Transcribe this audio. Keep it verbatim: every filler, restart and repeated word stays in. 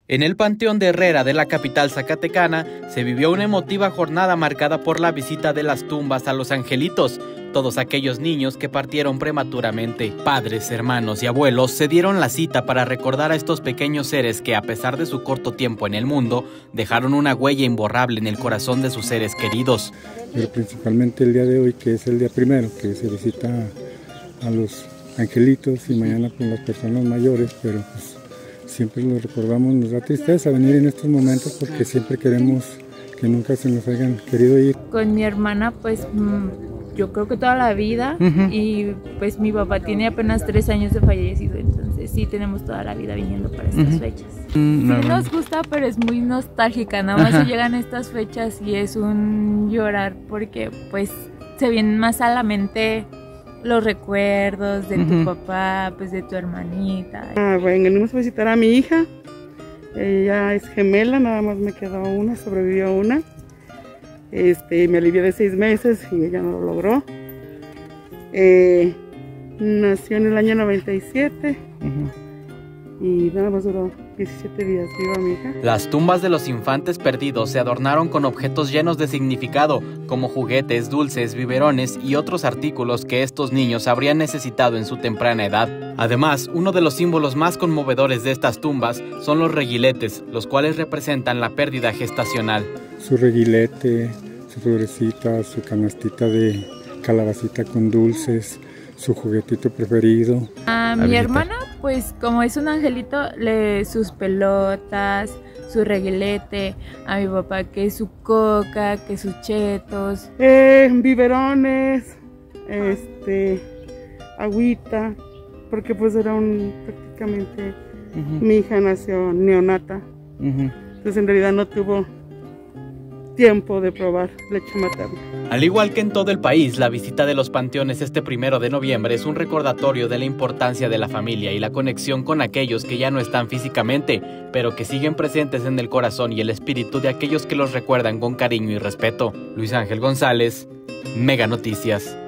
En el Panteón de Herrera de la capital zacatecana se vivió una emotiva jornada marcada por la visita de las tumbas a los angelitos, todos aquellos niños que partieron prematuramente. Padres, hermanos y abuelos se dieron la cita para recordar a estos pequeños seres que, a pesar de su corto tiempo en el mundo, dejaron una huella imborrable en el corazón de sus seres queridos. Pero principalmente el día de hoy, que es el día primero, que se visita a los angelitos, y mañana con las personas mayores, pero pues siempre lo recordamos. Nos da tristeza venir en estos momentos porque siempre queremos que nunca se nos hayan querido ir. Con mi hermana, pues yo creo que toda la vida, uh-huh. Y pues mi papá tiene apenas tres años de fallecido, entonces sí tenemos toda la vida viniendo para estas uh-huh. fechas. Uh-huh. Sí nos gusta, pero es muy nostálgica, nada más uh-huh. se llegan estas fechas y es un llorar porque pues se vienen más a la mente los recuerdos de uh-huh. tu papá, pues de tu hermanita. Ah, bueno, venimos a visitar a mi hija. Ella es gemela, nada más me quedó una, sobrevivió una. Este, me alivió de seis meses y ella no lo logró. Eh, nació en el año noventa y siete uh-huh. y nada más duró diecisiete días viva mi hija. Las tumbas de los infantes perdidos se adornaron con objetos llenos de significado, como juguetes, dulces, biberones y otros artículos que estos niños habrían necesitado en su temprana edad. Además, uno de los símbolos más conmovedores de estas tumbas son los reguiletes, los cuales representan la pérdida gestacional. Su reguilete, su florecita, su canastita de calabacita con dulces, su juguetito preferido. A mi hermana, pues como es un angelito, le sus pelotas, su reguilete. A mi papá que su coca, que sus chetos. Eh, biberones, este, agüita, porque pues era un, prácticamente, uh-huh. mi hija nació neonata. Uh-huh. Entonces en realidad no tuvo tiempo de probar leche materna. Al igual que en todo el país, la visita de los panteones este primero de noviembre es un recordatorio de la importancia de la familia y la conexión con aquellos que ya no están físicamente, pero que siguen presentes en el corazón y el espíritu de aquellos que los recuerdan con cariño y respeto. Luis Ángel González, Mega Noticias.